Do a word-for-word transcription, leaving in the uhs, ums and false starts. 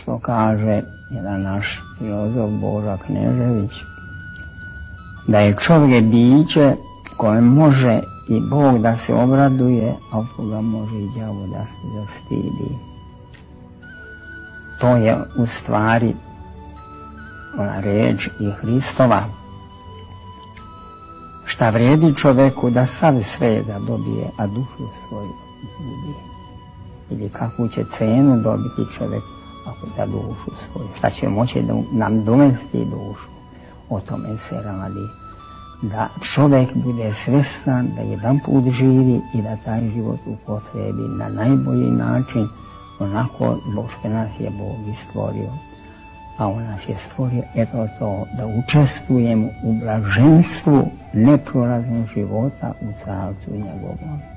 što kaže jedan naš filozof Boža Knežević, da je čovjek biće koje može i Bog da se obraduje, a od koga može i đavo da se zastidi. To je u stvari ona riječ i Hristova. Šta vredi čovjeku da sav svega dobije, a dušu svoju izgubi? Ili kakvu će cenu dobiti čovjek ako da dušu svoju? Šta će moći da nam donesti dušu? O tome se radi. Da čovjek bude svjestan da jedan put živi i da taj život upotrebi na najbolji način, onako zbog što nas je Bog i stvorio. A on nas je stvorio, eto to, da učestvujemo u blaženstvu neprolaznog života u carstvu njegovom.